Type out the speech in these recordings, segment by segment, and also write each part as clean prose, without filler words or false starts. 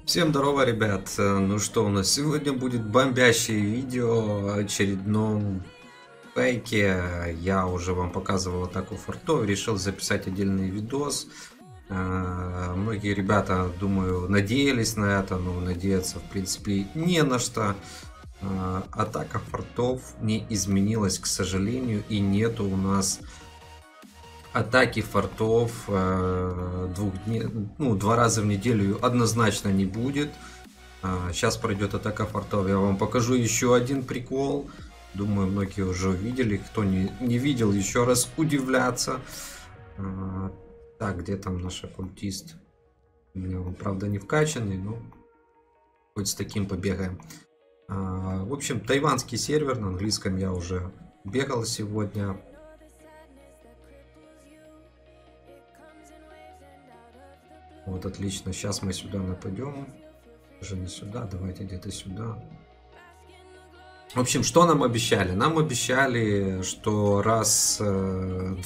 Всем здорово, ребят! Ну что, у нас сегодня будет бомбящее видео о очередном фейке. Я уже вам показывал атаку фортов, решил записать отдельный видос. Многие ребята, думаю, надеялись на это, но надеяться, в принципе, не на что. Атака фортов не изменилась, к сожалению, и нету у нас атаки фортов два раза в неделю однозначно не будет. Сейчас пройдет атака фортов. Я вам покажу еще один прикол. Думаю, многие уже увидели. Кто не видел, еще раз удивляться. Так, где там наш оккультист? У меня он, правда, не вкачанный, но хоть с таким побегаем. В общем, тайванский сервер. На английском я уже бегал сегодня. Вот, отлично. Сейчас мы сюда нападем. Даже не сюда, давайте где-то сюда. В общем, что нам обещали? Нам обещали, что раз в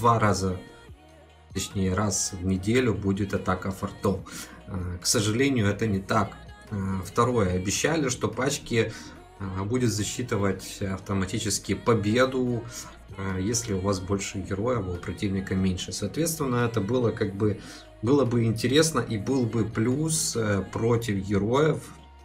неделю будет атака фортов. К сожалению, это не так. Второе, обещали, что пачки будет засчитывать автоматически победу, если у вас больше героев, а у противника меньше. Соответственно, это было бы интересно и был бы плюс против героев.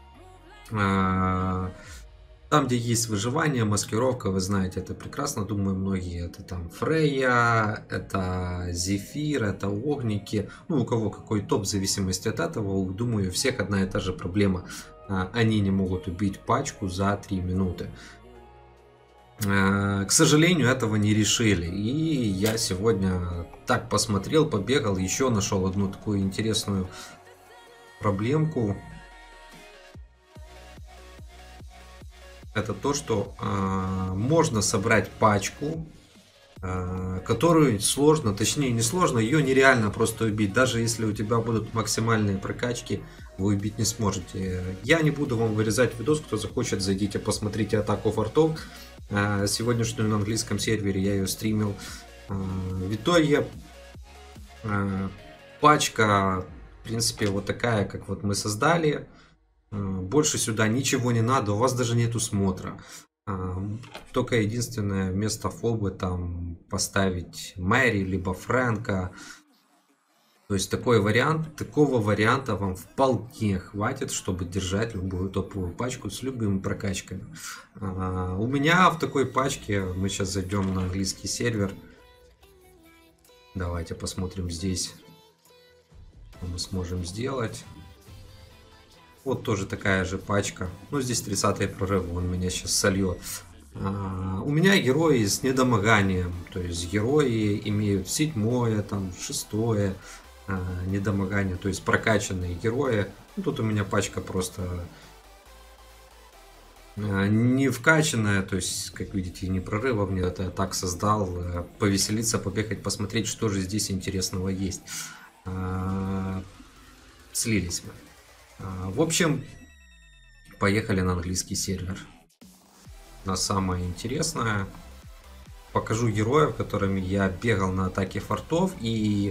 Там, где есть выживание, маскировка, вы знаете это прекрасно, думаю, многие. Это там Фрейя, это Зефир, это Огники. Ну, у кого какой топ, в зависимости от этого, думаю, у всех одна и та же проблема. Они не могут убить пачку за 3 минуты. К сожалению, этого не решили. И я сегодня так посмотрел, побегал, еще нашел одну такую интересную проблемку. Это то, что можно собрать пачку, которую сложно, точнее не сложно, ее нереально просто убить. Даже если у тебя будут максимальные прокачки, вы убить не сможете. Я не буду вам вырезать видос, кто захочет, зайдите, посмотрите атаку фортов. Сегодняшнюю на английском сервере я ее стримил. В итоге пачка, в принципе, вот такая, как вот мы создали. Больше сюда ничего не надо, у вас даже нету смотра. Только единственное, вместо фобы там поставить Мэри, либо Фрэнка. То есть такого варианта вам вполне хватит, чтобы держать любую топовую пачку с любыми прокачками. У меня в такой пачке, мы сейчас зайдем на английский сервер. Давайте посмотрим здесь, что мы сможем сделать. Вот тоже такая же пачка. Ну, здесь 30-й прорыв, он меня сейчас сольет. У меня герои с недомоганием. То есть герои имеют 7-е, там, 6-е недомогание. То есть прокачанные герои. Ну, тут у меня пачка просто не вкачанная. То есть, как видите, не прорыва. Мне это так создал. Повеселиться, побегать, посмотреть, что же здесь интересного есть. Слились мы. В общем, поехали на английский сервер. На самое интересное. Покажу героев, которыми я бегал на атаке фортов. И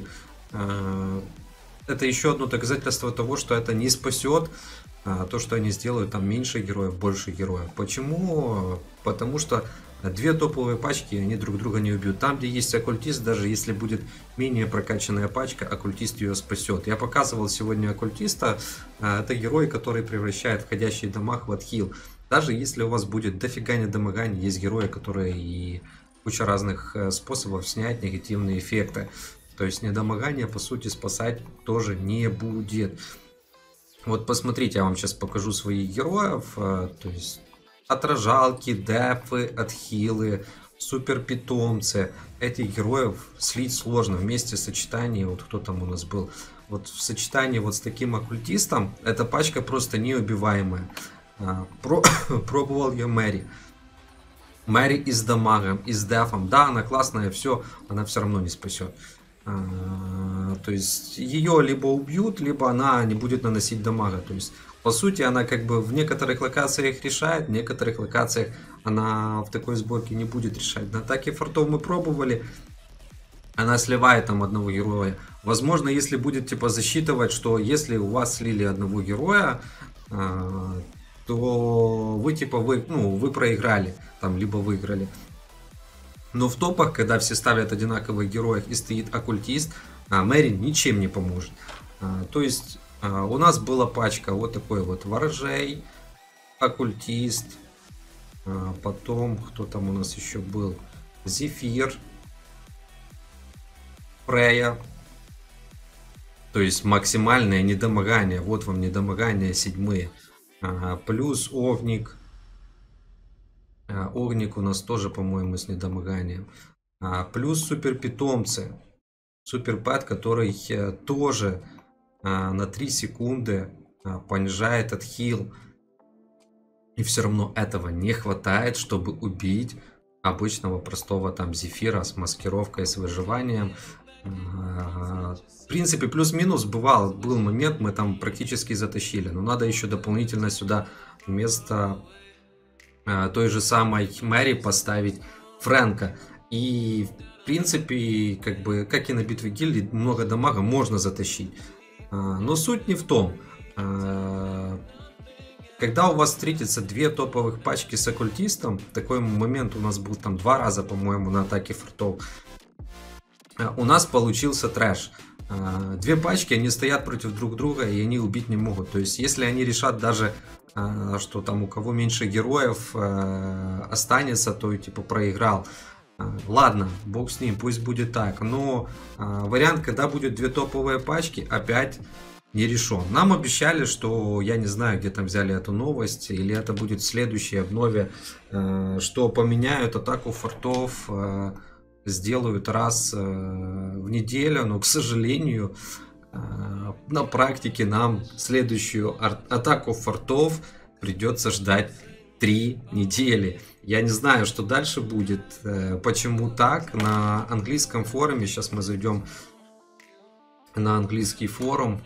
это еще одно доказательство того, что это не спасет то, что они сделают там меньше героев, больше героев. Почему? Потому что две топовые пачки, они друг друга не убьют. Там, где есть оккультист, даже если будет менее прокачанная пачка, оккультист ее спасет. Я показывал сегодня оккультиста. Это герой, который превращает входящий дамаг в отхил. Даже если у вас будет дофига недомогания, есть герои, которые и куча разных способов снять негативные эффекты. То есть недомогание, по сути, спасать тоже не будет. Вот посмотрите, я вам сейчас покажу своих героев. То есть отражалки, дефы, отхилы, супер питомцы. Этих героев слить сложно вместе в сочетании. Вот кто там у нас был. Вот в сочетании вот с таким оккультистом эта пачка просто неубиваемая. Пробовал я Мэри. Мэри и с дамагом, и с дефом. Да, она классная, все, она все равно не спасет. То есть ее либо убьют, либо она не будет наносить дамага. То есть по сути она как бы в некоторых локациях решает, в некоторых локациях она в такой сборке не будет решать. На атаке фортов мы пробовали. она сливает там одного героя. Возможно, если будет типа засчитывать, что если у вас слили одного героя, то вы типа вы проиграли, там, либо выиграли. Но в топах, когда все ставят одинаковых героев и стоит оккультист, Мэри ничем не поможет. То есть у нас была пачка вот такой вот ворожей, оккультист, потом кто там у нас еще был, Зефир, Фрея. То есть максимальное недомогание. Вот вам недомогание 7. Плюс Огник. Огник у нас тоже, по-моему, с недомоганием. Плюс супер питомцы. Супер пэт, который тоже на 3 секунды понижает отхил. И все равно этого не хватает, чтобы убить обычного простого там Зефира с маскировкой, с выживанием. В принципе, плюс-минус был момент, мы там практически затащили. Но надо еще дополнительно сюда вместо той же самой Мэри поставить Фрэнка. И в принципе, как и на битве гильдий, много дамага можно затащить. Но суть не в том. Когда у вас встретится 2 топовых пачки с оккультистом, такой момент у нас был там 2 раза, по-моему, на атаке фортов, у нас получился трэш. 2 пачки, они стоят против друг друга, и они убить не могут. То есть, если они решат даже, что там у кого меньше героев останется, то типа проиграл. Ладно, бог с ним, пусть будет так. Но вариант, когда будет 2 топовые пачки, опять не решен. Нам обещали, что, я не знаю, где там взяли эту новость, или это будет в следующей обнове, что поменяют атаку фортов, сделают раз в неделю, но, к сожалению, на практике нам следующую атаку фортов придется ждать 3 недели. Я не знаю, что дальше будет, почему так. На английском форуме, сейчас мы зайдем на английский форум.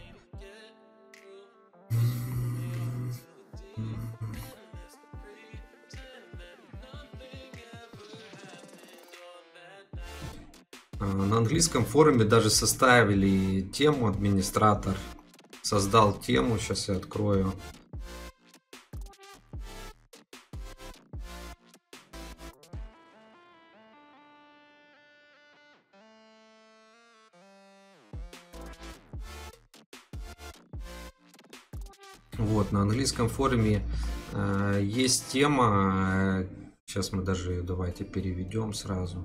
На английском форуме даже составили тему, администратор создал тему, сейчас я открою. Вот, на английском форуме есть тема, сейчас мы даже ее давайте переведем сразу.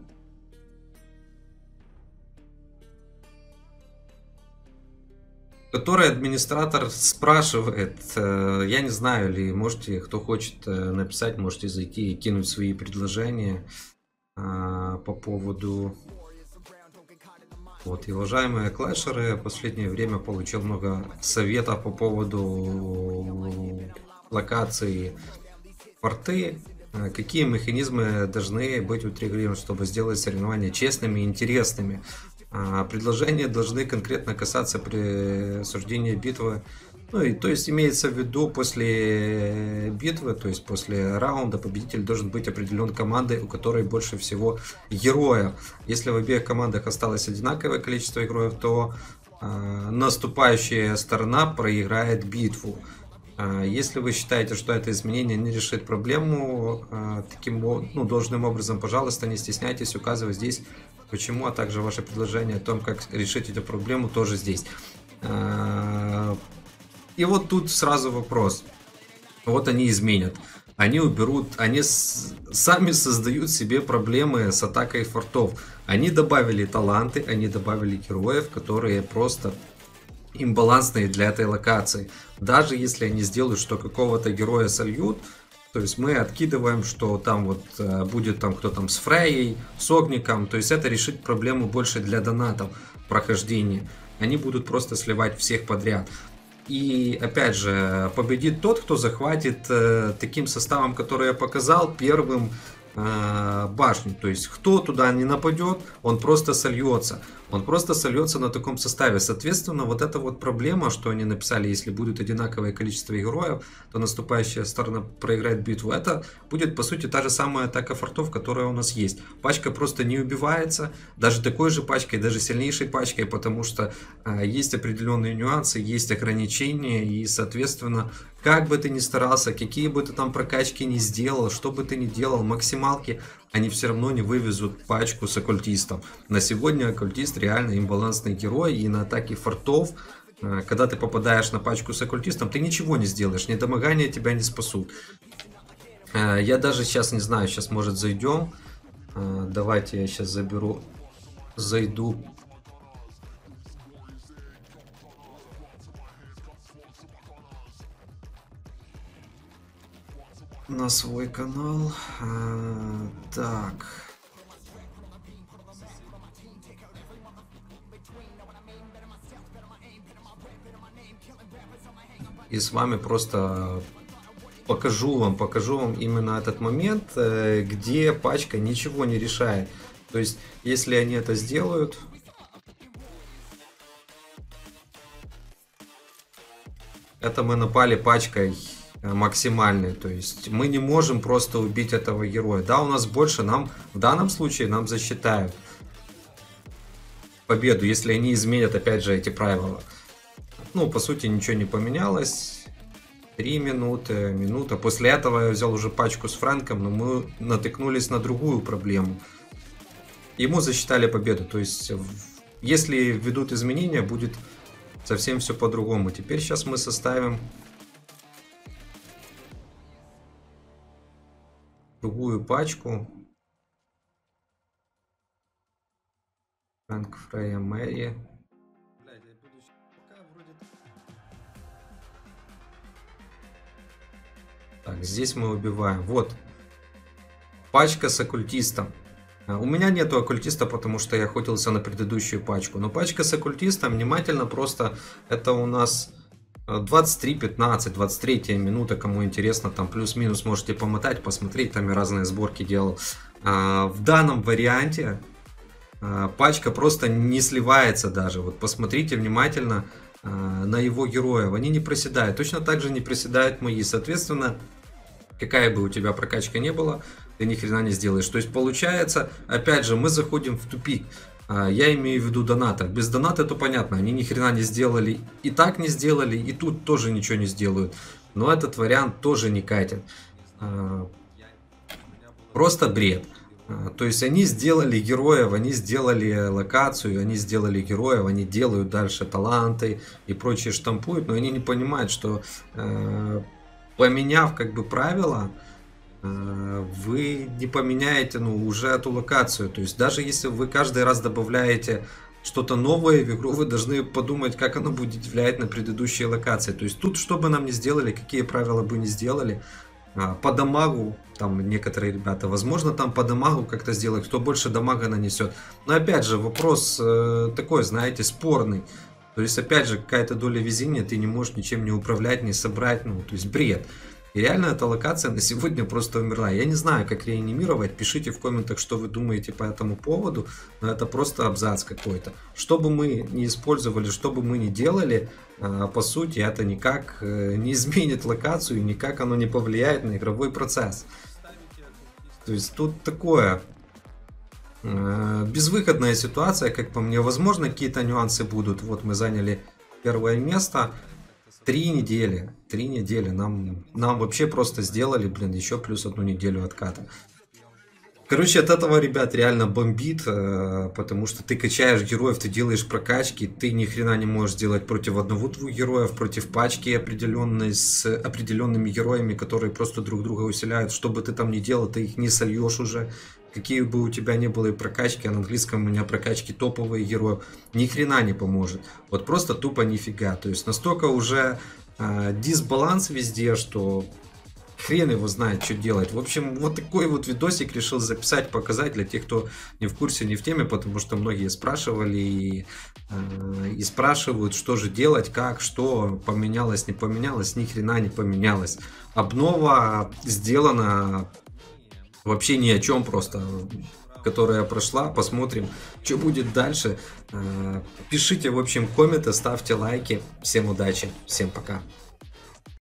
Который администратор спрашивает, я не знаю, ли можете, кто хочет написать, можете зайти и кинуть свои предложения по поводу... Вот, и уважаемые клэшеры, в последнее время получил много советов по поводу локации форты. Какие механизмы должны быть утрегулированы, чтобы сделать соревнования честными и интересными. Предложения должны конкретно касаться присуждения битвы. Ну и то есть имеется в виду после битвы, то есть после раунда победитель должен быть определен командой, у которой больше всего героев. Если в обеих командах осталось одинаковое количество героев, то наступающая сторона проиграет битву. Если вы считаете, что это изменение не решит проблему должным образом, пожалуйста, не стесняйтесь указывать здесь почему, а также ваше предложение о том, как решить эту проблему, тоже здесь. И вот тут сразу вопрос. Вот они изменят. Они уберут, они сами создают себе проблемы с атакой фортов. Они добавили таланты, они добавили героев, которые просто имбалансные для этой локации. Даже если они сделают, что какого-то героя сольют, то есть мы откидываем, что там вот будет там кто там с Фрейей, с Огником. То есть это решит проблему больше для донатов прохождения. Они будут просто сливать всех подряд. И опять же, победит тот, кто захватит таким составом, который я показал, первым башню. То есть кто туда не нападет, он просто сольется. Он просто сольется на таком составе. Соответственно, вот эта вот проблема, что они написали, если будет одинаковое количество героев, то наступающая сторона проиграет битву. Это будет, по сути, та же самая атака фортов, которая у нас есть. Пачка просто не убивается, даже такой же пачкой, даже сильнейшей пачкой, потому что есть определенные нюансы, есть ограничения, и, соответственно, как бы ты ни старался, какие бы ты там прокачки ни сделал, что бы ты ни делал, максималки, они все равно не вывезут пачку с оккультистом. На сегодня оккультист реально имбалансный герой, и на атаке фортов, когда ты попадаешь на пачку с оккультистом, ты ничего не сделаешь, ни домогания тебя не спасут. Я даже сейчас не знаю, сейчас может зайдем. Давайте я сейчас зайду. На свой канал. Так. И с вами просто покажу вам именно этот момент, где пачка ничего не решает. То есть, если они это сделают, это мы напали пачкой максимальной, то есть мы не можем просто убить этого героя. Да, у нас больше, нам в данном случае нам засчитают победу, если они изменят опять же эти правила. Ну, по сути, ничего не поменялось. 3 минуты, минута. После этого я взял уже пачку с Фрэнком, но мы натыкнулись на другую проблему. Ему засчитали победу, то есть если введут изменения, будет совсем все по-другому. Теперь сейчас мы составим другую пачку. Фрэнк, Фрея, Мэри. Так, здесь мы убиваем. Вот. Пачка с оккультистом. У меня нету оккультиста, потому что я охотился на предыдущую пачку. Но пачка с оккультистом, внимательно просто, это у нас 23:15, 23 минута, кому интересно, там плюс-минус можете помотать, посмотреть, там я разные сборки делал. В данном варианте пачка просто не сливается даже. Вот посмотрите внимательно на его героев, они не проседают. Точно так же не проседают мои. Соответственно, какая бы у тебя прокачка не была, ты ни хрена не сделаешь. То есть получается, опять же, мы заходим в тупик. Я имею в виду доната. Без доната то понятно, они ни хрена не сделали. И так не сделали, и тут тоже ничего не сделают. Но этот вариант тоже не катит. Просто бред. То есть они сделали героев, они сделали локацию, они сделали героев, они делают дальше таланты и прочее штампуют, но они не понимают, что поменяв как бы правила, вы не поменяете уже эту локацию. То есть даже если вы каждый раз добавляете что-то новое в игру, вы должны подумать, как оно будет влиять на предыдущие локации. То есть тут, что бы нам ни сделали, какие правила бы ни сделали, по дамагу, там некоторые ребята, возможно, там по дамагу как-то сделать, кто больше дамага нанесет. Но опять же, вопрос такой, знаете, спорный. То есть, опять же, какая-то доля везения, ты не можешь ничем не управлять, не собрать, ну, то есть бред. И реально эта локация на сегодня просто умерла. Я не знаю, как реанимировать. Пишите в комментах, что вы думаете по этому поводу. Но это просто абзац какой-то. Что бы мы ни использовали, что бы мы ни делали, по сути, это никак не изменит локацию, никак оно не повлияет на игровой процесс. То есть тут такое безвыходная ситуация, как по мне. Возможно, какие-то нюансы будут. Вот мы заняли первое место. 3 недели. 3 недели. Нам вообще просто сделали, блин, еще плюс 1 неделю отката. Короче, от этого, ребят, реально бомбит, потому что ты качаешь героев, ты делаешь прокачки, ты ни хрена не можешь сделать против одного-двух героев, против пачки определенной с определенными героями, которые просто друг друга усиляют. Что бы ты там ни делал, ты их не сольешь уже. Какие бы у тебя ни было и прокачки, а на английском у меня прокачки топовые героев, ни хрена не поможет. Вот просто тупо нифига. То есть настолько уже дисбаланс везде, что хрен его знает, что делать. В общем, вот такой вот видосик решил записать, показать для тех, кто не в курсе, не в теме, потому что многие спрашивали и спрашивают, что же делать, как, что поменялось, не поменялось, ни хрена не поменялось. Обнова сделана вообще ни о чем, просто которая прошла. Посмотрим, что будет дальше. Пишите, в общем, комменты, ставьте лайки. Всем удачи, всем пока.